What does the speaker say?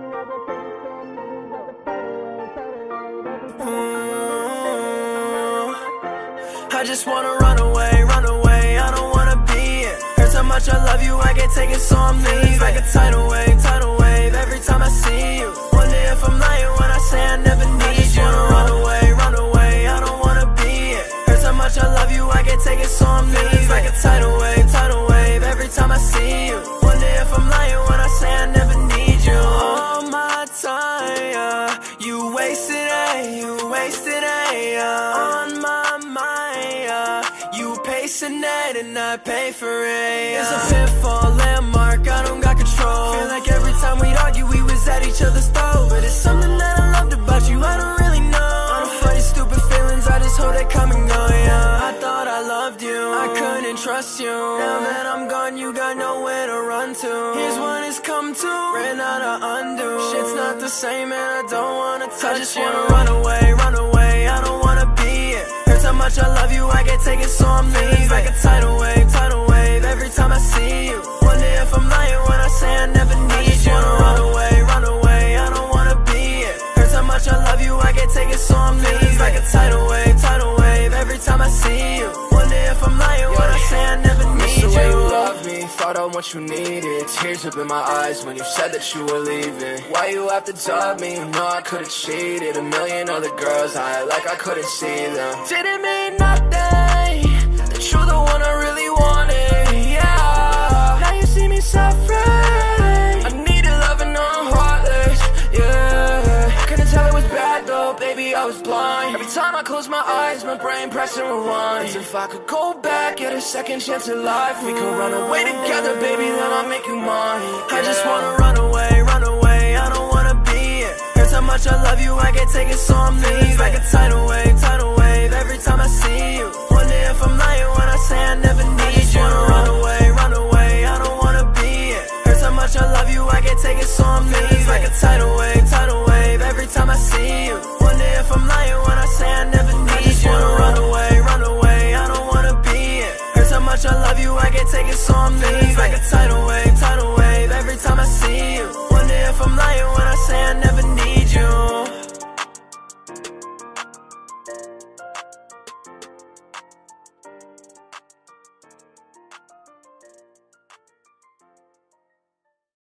I just wanna run away, I don't wanna be it. Hurts how much I love you, I can't take it, so I'm leaving. Like a tidal wave, every time I see you. Wonder if I'm lying when I say I never need you. I just wanna run away, I don't wanna be it. Hurts how much I love you, I can't take it, so I'm leaving. Like a tidal wave, every time I see you. Wonder if I'm lying when I say I never need you. All my time, you wasted it, on my mind, you pacing it and I pay for it. It's a pitfall, landmark, I don't got control. Feel like every time we'd argue we was at each other's throat. But it's something that I loved about you, I don't really know. I don't fight these stupid feelings, I just hope they come and go, yeah. I thought I loved you, I couldn't trust you. Now that I'm gone, you got nowhere to run to. Here's what it's come to, ran out of undo. Shit's not the same and I don't wanna touch you. I just wanna run away, I don't wanna be it. Hurts how much I love you, I can't take it, so I'm leaving. Like a tidal wave, every time I see you. Wonder if I'm lying when I say I never need you. I just wanna run away, I don't wanna be it. Hurts how much I love you, I can't take it, so I'm leaving. Like a tidal wave, every time I see you. Wonder if I'm lying when I say I never need you. The way you love me, thought I want you needed. Tears up in my eyes when you said that you were leaving. Why you have to dub me? You know I could've cheated. A million other girls, I act like I couldn't see them. Didn't mean nothing, that you're the one I really wanted, yeah. Now you see me suffering, I needed love and no heartless, yeah. Couldn't tell it was bad though, baby, I was blind. Every time I close my eyes, my brain pressing rewinds. If I could go back, get a second chance at life, we could run away together, baby, then I'll make you mine, yeah. I just wanna run away, I don't wanna be it. Hurts how much I love you, I can't take it, so I'm leaving. Like a tidal wave, every time I see you. Wonder if I'm lying when I say I never need you. I just wanna run away, I don't wanna be it. Hurts how much I love you, I can't take it, so I'm leaving. Like a tidal wave, every time I see you. Wonder if I'm lying when I say I never need you. I just wanna run away, I don't wanna be it. Hurts how much I love you, I can't take it, so I'm leaving. Like a tidal wave.